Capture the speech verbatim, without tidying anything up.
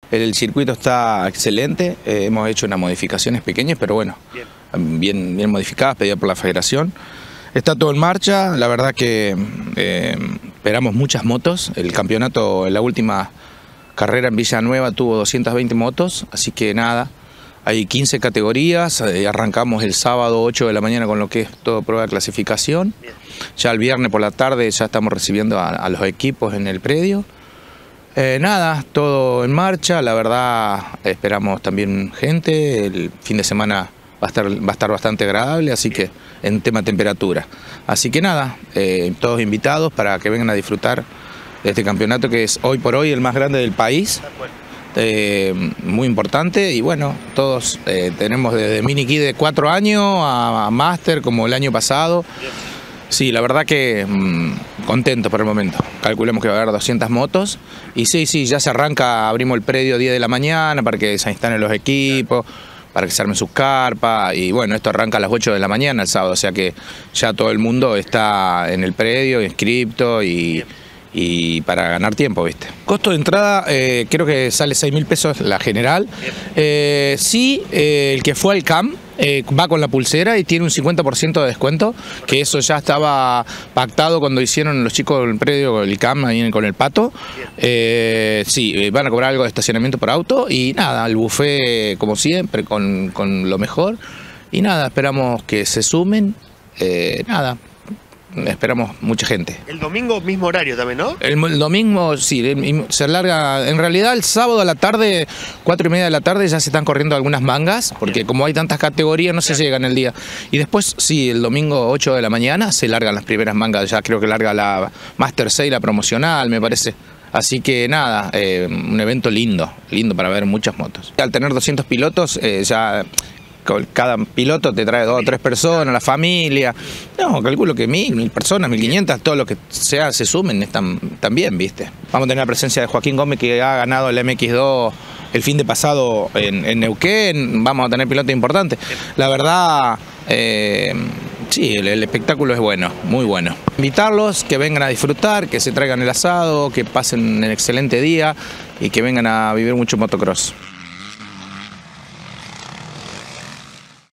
El circuito está excelente, eh, hemos hecho unas modificaciones pequeñas, pero bueno, bien, bien, bien modificadas, pedidas por la federación. Está todo en marcha, la verdad que eh, esperamos muchas motos. El campeonato en la última carrera en Villanueva tuvo doscientas veinte motos, así que nada, hay quince categorías, eh, arrancamos el sábado ocho de la mañana con lo que es todo prueba de clasificación. Ya el viernes por la tarde ya estamos recibiendo a, a los equipos en el predio. Eh, nada, todo en marcha, la verdad esperamos también gente, el fin de semana va a estar, va a estar bastante agradable, así que en tema temperatura. Así que nada, eh, todos invitados para que vengan a disfrutar de este campeonato que es hoy por hoy el más grande del país, eh, muy importante y bueno, todos eh, tenemos desde mini kit de cuatro años a, a máster como el año pasado. Sí, la verdad que mmm, contento por el momento. Calculamos que va a haber doscientas motos y sí, sí, ya se arranca, abrimos el predio diez de la mañana para que se instalen los equipos, para que se armen sus carpas y bueno, esto arranca a las ocho de la mañana el sábado, o sea que ya todo el mundo está en el predio, inscripto y, y para ganar tiempo, ¿viste? Costo de entrada eh, creo que sale seis mil pesos la general. Eh, sí, eh, el que fue al C A M Eh, va con la pulsera y tiene un cincuenta por ciento de descuento, que eso ya estaba pactado cuando hicieron los chicos del predio, el C A M, ahí con el Pato. Eh, sí, van a cobrar algo de estacionamiento por auto y nada, el buffet como siempre, con, con lo mejor. Y nada, esperamos que se sumen, eh, nada. Esperamos mucha gente. El domingo mismo horario también, ¿no? El, el domingo, sí, se alarga. En realidad el sábado a la tarde, cuatro y media de la tarde, ya se están corriendo algunas mangas, porque como hay tantas categorías no se llega en el día. Y después, sí, el domingo ocho de la mañana se largan las primeras mangas, ya creo que larga la Master seis, la promocional, me parece. Así que nada, eh, un evento lindo, lindo para ver muchas motos. Al tener doscientos pilotos, eh, ya... cada piloto te trae dos o tres personas, la familia. No, calculo que mil, mil personas, mil quinientas, todo lo que sea se sumen están también, ¿viste? Vamos a tener la presencia de Joaquín Gómez, que ha ganado el M X dos el fin de pasado en, en Neuquén. Vamos a tener pilotos importantes. La verdad, eh, sí, el, el espectáculo es bueno, muy bueno. Invitarlos, que vengan a disfrutar, que se traigan el asado, que pasen un excelente día y que vengan a vivir mucho motocross.